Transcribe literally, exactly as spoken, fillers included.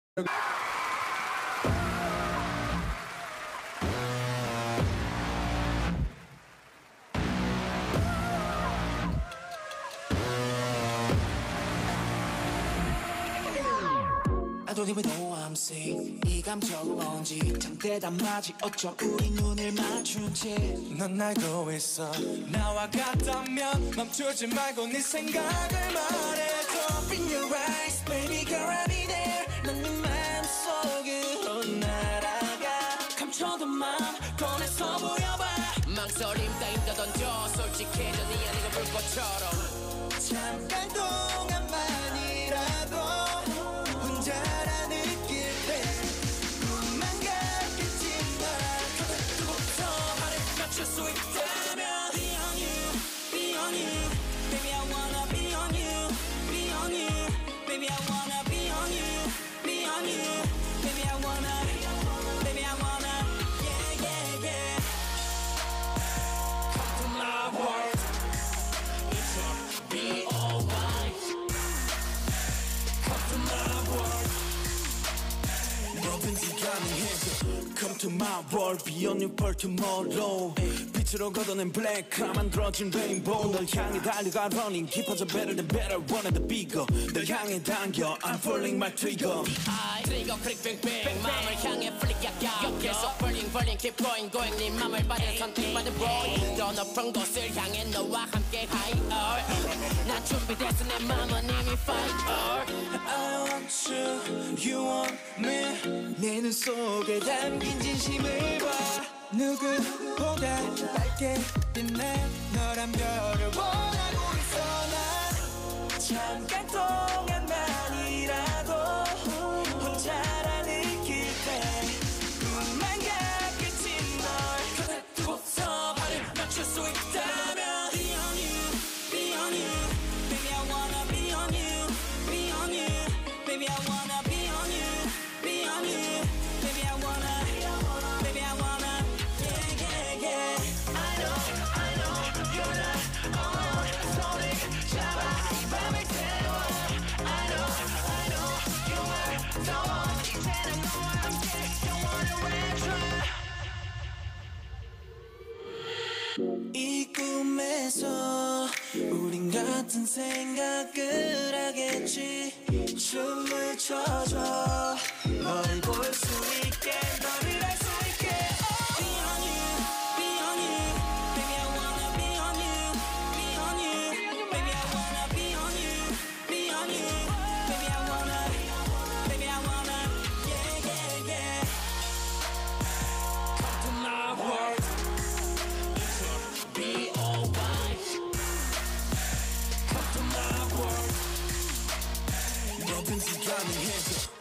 I don't even know I'm sick. 이 감정은 뭔지 참 대담하지 어쩜 우리 눈을 맞춘 채 넌 알고 있어. 나와 같다면 멈추지 말고 네 생각을 말해줘. In your eyes, baby girl, I'll be there. 넌 네 맘속으로 날아가. 감춰둔 맘 꺼내서 보여봐. 망설임 따윈 더 던져. 솔직해져 네 아니고 불꽃처럼. 잠깐 동안만이라도 혼자라 느낄 때 꿈만 같겠지만 그것부터 말을 맞출 수 있다면 Be on you, be on you. Baby I wanna be on you, be on you. Baby I wanna be on you, be on you. Baby I wanna, baby I wanna, yeah yeah yeah. Come to my world, it'll be alright. Come to my world. 뭐든지 가능해져. Come to my world, be on your for tomorrow. 빛으로 걷어낸 black, 만들어진 rainbow. 널 향해 달려가 running, 깊어져 better than better, wanna the bigger. 널 향해 당겨, I'm falling my trigger. I trigger click bang bang 맘을 향해 flick 약간 계속 burning burning keep going going 네 맘을 받은 선택받은 boy 더 높은 곳을 향해 너와 함께 higher 난 준비됐어 내 맘은 이미 fire I want you, you want me. 내 눈 속에 담긴 진심을 봐. 누구보다 밝게 빛내 너란 별을 원하고 있어. 난 잠깐 동안만이라도 혼자라 느낄 때 꿈만 같겠지 널 그대로부터 발을 맞출 수 있다면 Be on you, be on you. Baby I wanna be on you, be on you. Baby I wanna be on you, be on you. Baby I wanna, baby I wanna, yeah yeah yeah. I know, I know you're not alone. 손을 잡아 이 밤을 태워. I know, I know you are the one. 이제는 너와 함께 영원을 외쳐. 이 꿈에서 우린 같은 생각을 하겠지. 춤을 춰줘 널 볼 수 있게 너를 알 수 있게. Be on you, be on you. Baby I wanna be on you, be on you. Baby I wanna be on you, be on you. Baby I wanna, baby I wanna, yeah yeah yeah. Come to my world, it'll be alright. Come to my world. 뭐든지 가능해져.